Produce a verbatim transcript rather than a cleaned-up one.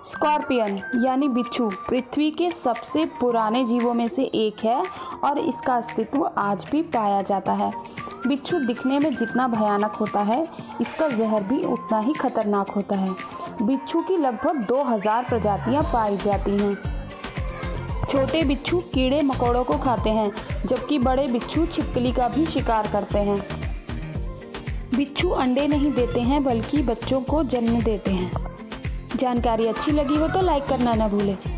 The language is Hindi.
स्कॉर्पियन यानी बिच्छू पृथ्वी के सबसे पुराने जीवों में से एक है और इसका अस्तित्व आज भी पाया जाता है। बिच्छू दिखने में जितना भयानक होता है, इसका जहर भी उतना ही खतरनाक होता है। बिच्छू की लगभग दो हज़ार प्रजातियां पाई जाती हैं। छोटे बिच्छू कीड़े मकोड़ों को खाते हैं, जबकि बड़े बिच्छू छिपकली का भी शिकार करते हैं। बिच्छू अंडे नहीं देते हैं, बल्कि बच्चों को जन्म देते हैं। जानकारी अच्छी लगी हो तो लाइक करना न भूलें।